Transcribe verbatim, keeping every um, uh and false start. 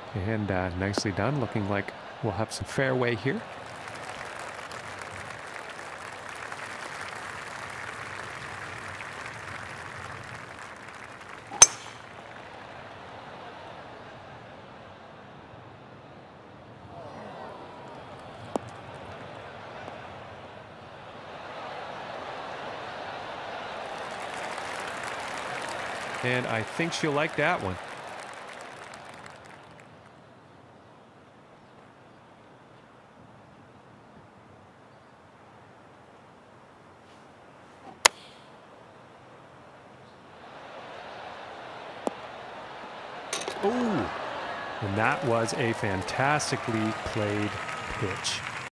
And uh, nicely done, looking like we'll have some fairway here. And I think she'll like that one. Ooh, and that was a fantastically played pitch.